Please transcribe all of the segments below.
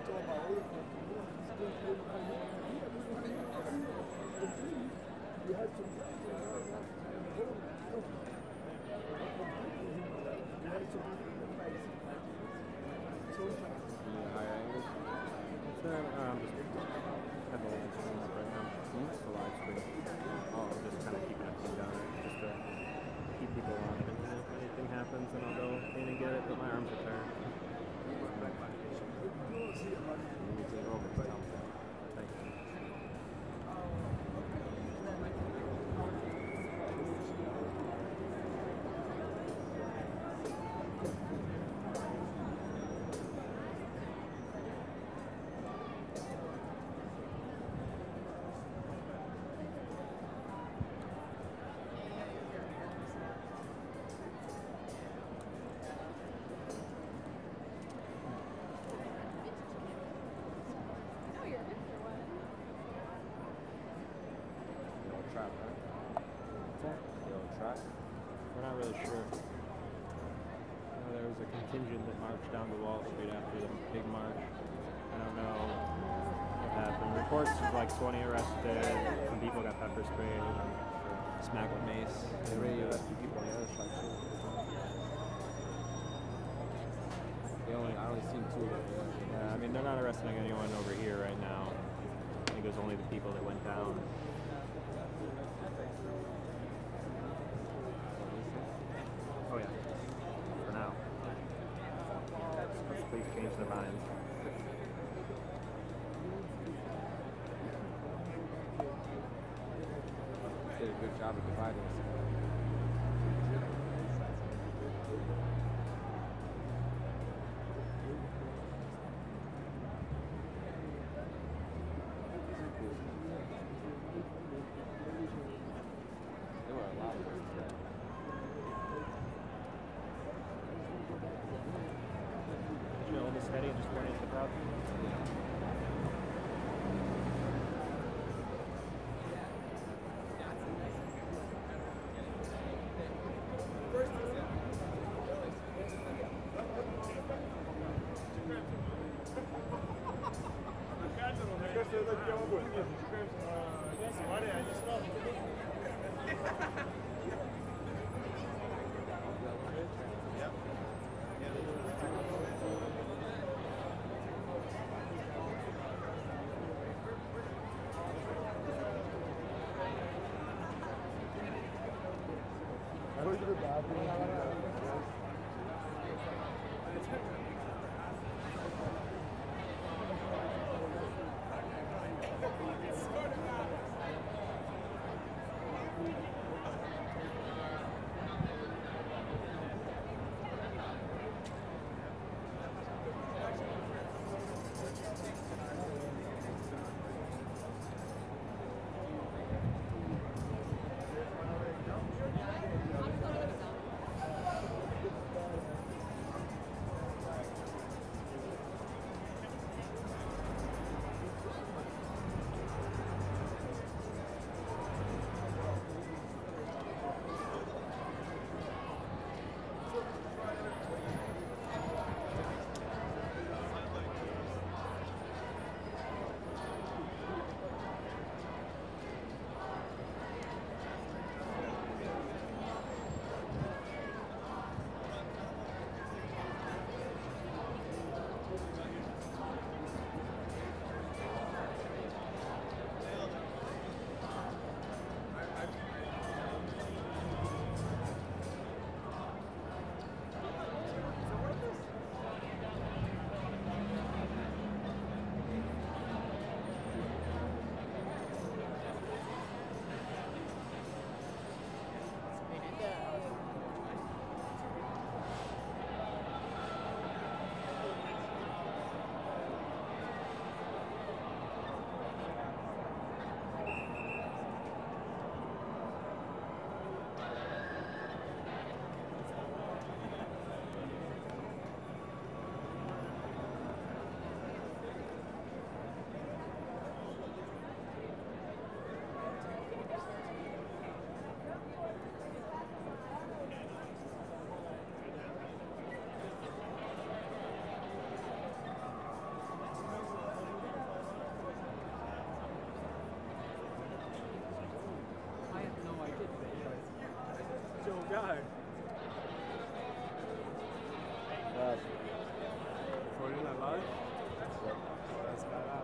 And I'll go in and get it, but my arms are tired. Thank you. We're not really sure. There was a contingent that marched down the Wall Street after the big march. I don't know what happened. Reports of like 20 arrested, some people got pepper sprayed, smacked with mace. They already arrested people on the other side too. I only seen two of them. Yeah, I mean they're not arresting anyone over here right now. I think it was only the people that went down. Oh yeah, for now. Please change their minds. Did a good job of dividing us. There were a lot of ways there. Did you hold it steady and just point it to the crowd? Recording that live? That's bad.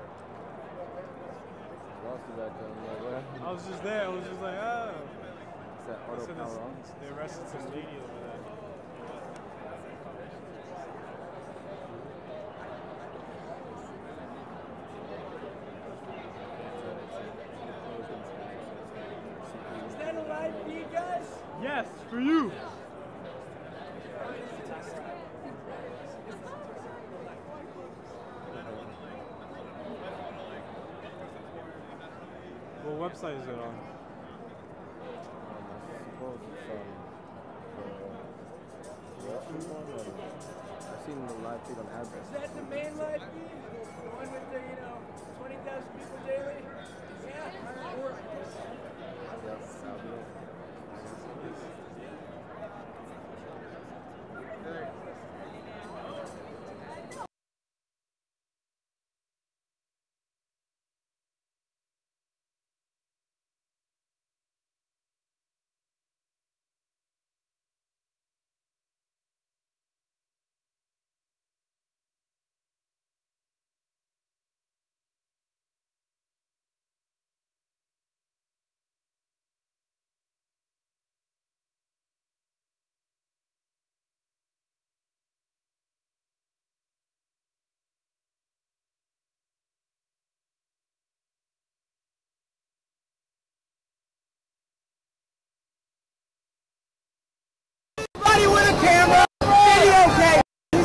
What else is that doing? Like, what? I was just there. I was just like, oh. Is that auto Listen, power on? they arrested some lady over there. Is that a live feed, guys? Yes, for you. What website is it on? I suppose it's the Russian one. I've seen the live feed on Address. Is that the main live feed? The one with the, 20,000 people daily? Yeah, all right. Yep, that'll be it. Everybody with a camera, videotape.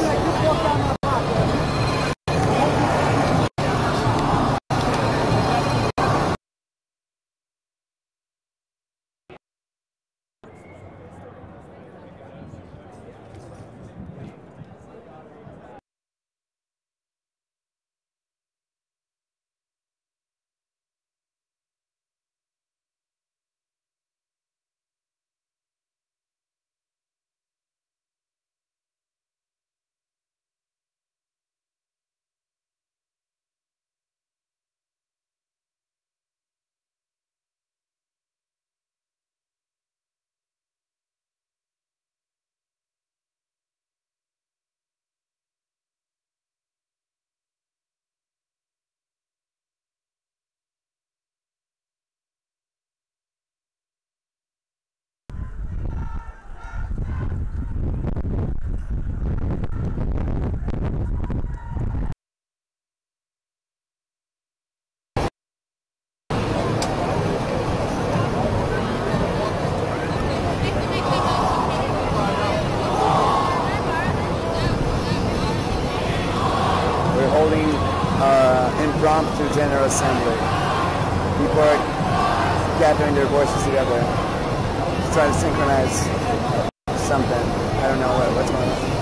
We're holding impromptu General Assembly. People are gathering their voices together to try to synchronize something. I don't know what's going on.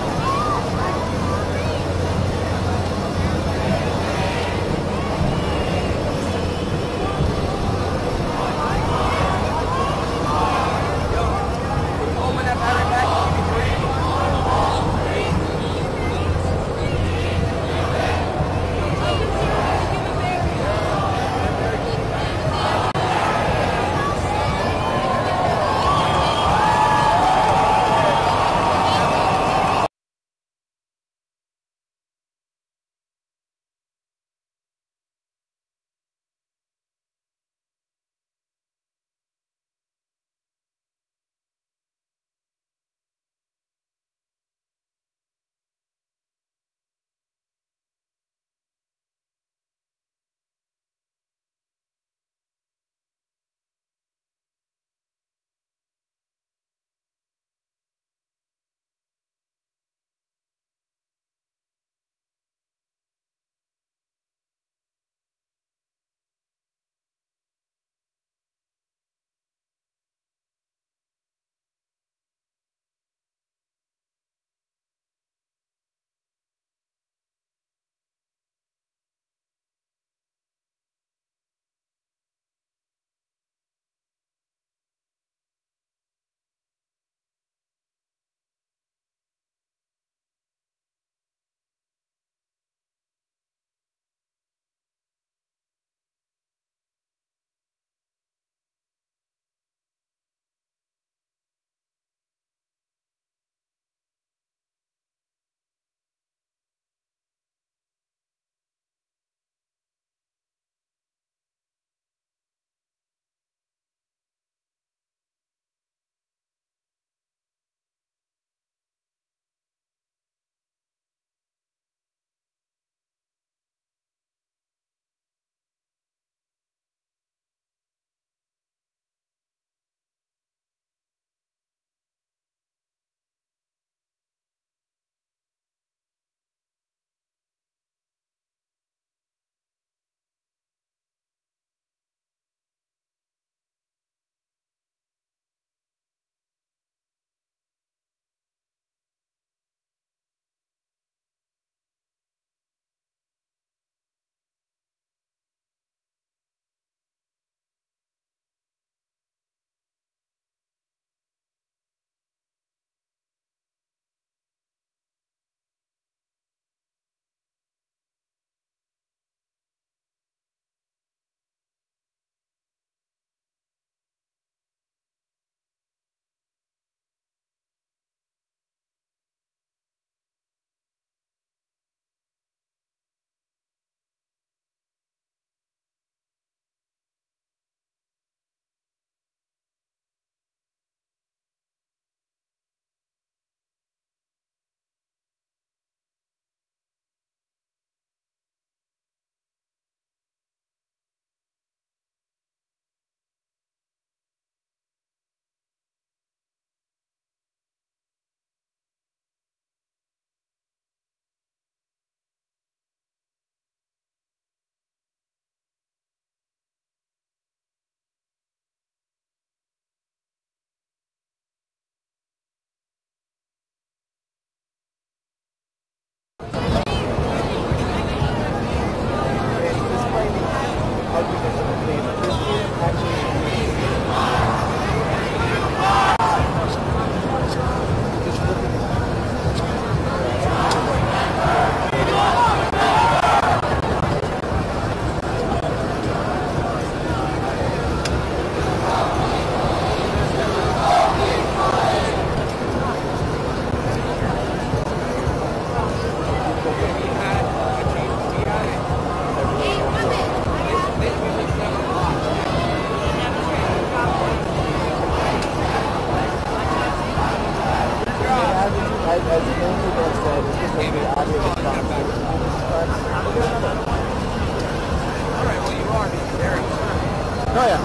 Alright, well you are being very Oh yeah.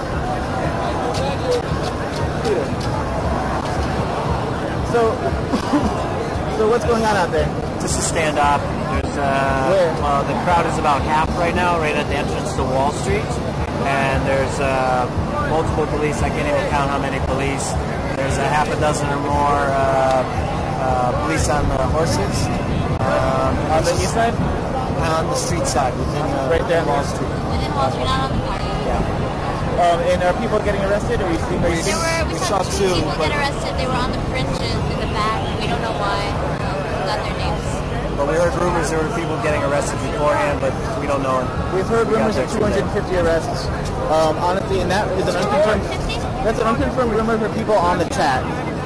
So, so what's going on out there? Just a standoff. There's the crowd is about half right now, right at the entrance to Wall Street, and there's multiple police. I can't even count how many police. There's a half a dozen or more police on the horses. On the east side? On the street side, within right there, Wall Street. Within Wall Street, not on the park. And are people getting arrested? Or are you seeing? We saw two people get arrested. They were on the fringes in the back. We don't know why. We got their names. But we heard rumors there were people getting arrested beforehand, but we don't know. We've heard rumors of 250 arrests. Honestly, and that is an unconfirmed. That's an unconfirmed rumor for people on the chat.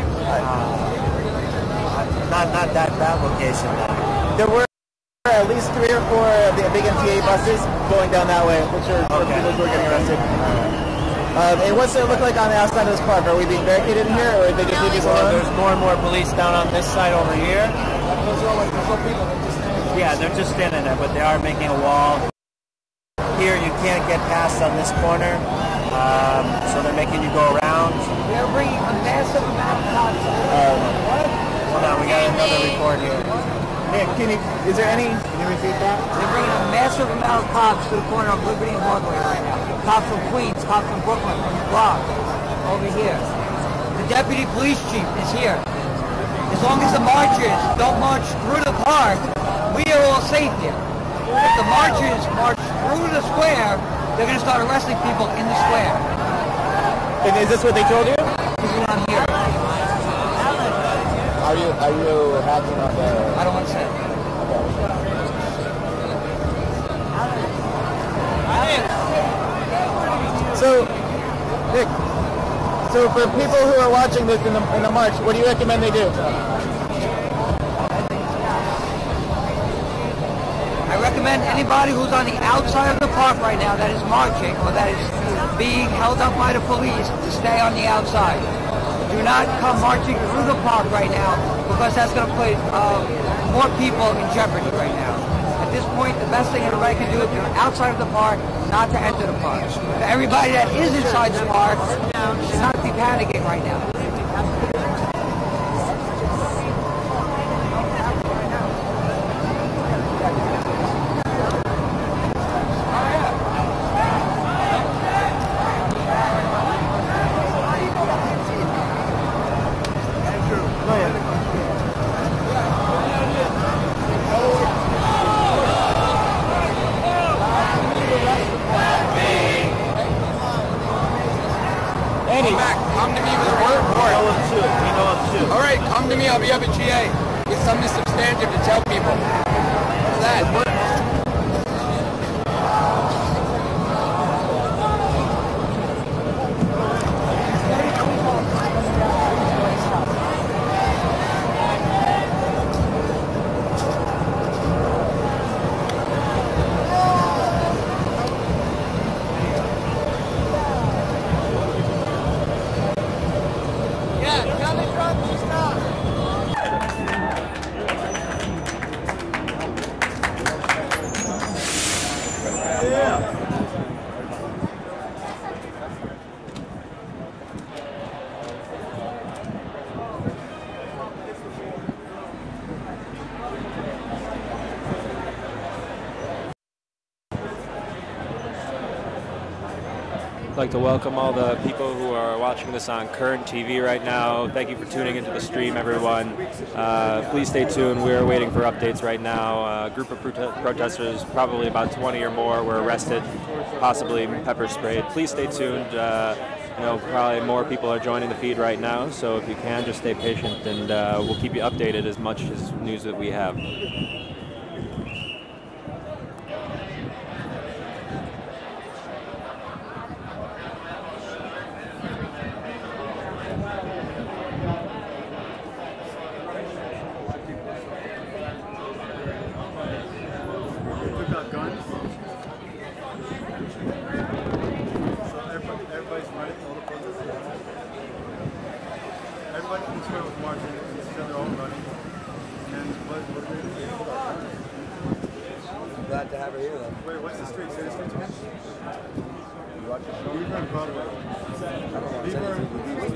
Not that location. There were at least 3 or 4 of the big MTA buses going down that way, which are people who are getting arrested. And what's it look like on the outside of this park? Are we being barricaded in here, or are they just leave us alone? There's more and more police down on this side over here. Those are all like there's no people. They're just standing. Yeah, they're just standing there, but they are making a wall. Here you can't get past on this corner, so they're making you go around. They're bringing a massive amount of cops. Hold on, we got another report here. Hey, is there any? Can you repeat that? They're bringing a massive amount of cops to the corner of Liberty and Broadway right now. Cops from Queens, cops from Brooklyn, from the Bronx, over here. The deputy police chief is here. As long as the marchers don't march through the park, we are all safe here. If the marchers march through the square, they're going to start arresting people in the square. And is this what they told you? This is what I'm hearing. Are you hacking on the? I don't want to say it. So, Nick. So for people who are watching this in the march, what do you recommend they do? I recommend anybody who's on the outside of the park right now that is marching or that is being held up by the police to stay on the outside. Do not come marching through the park right now because that's going to put more people in jeopardy right now. At this point, the best thing everybody can do if you're outside of the park, not to enter the park. For everybody that is inside the park should not be panicking right now. Come to me with a report. All right, come to me. I'll be up at GA with something substantive to tell people. What's that? I'd like to welcome all the people who are watching this on Current TV right now. Thank you for tuning into the stream, everyone. Please stay tuned. We're waiting for updates right now. A group of protesters, probably about 20 or more, were arrested, possibly pepper sprayed. Please stay tuned. Probably more people are joining the feed right now, so if you can, just stay patient, and we'll keep you updated as much as news that we have. Everybody in the square was marching, and they're all running. And what glad to have her here, though. Wait, what's the street? Say the streets again. Beaver and Broadway. Beaver and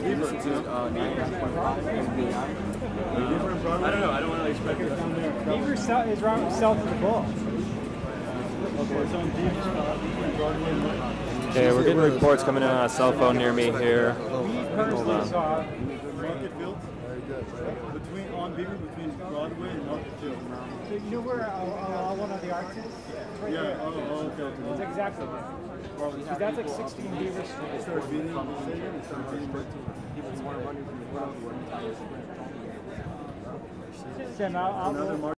Broadway. I don't know. I don't really expect it. Beaver is right south of the ball. Okay, it's on Beaver and Broadway. Okay, we're getting reports coming in on a cell phone near me here. We Hold personally on. saw Market Field. Very good. Between on Beaver, between Broadway and Market Field. So you know where one of the arcs is? It's right Yeah. there. Okay. It's exactly there. So that's like 16 Beaver Street. It started beating. It started beating. Sam, I'll Another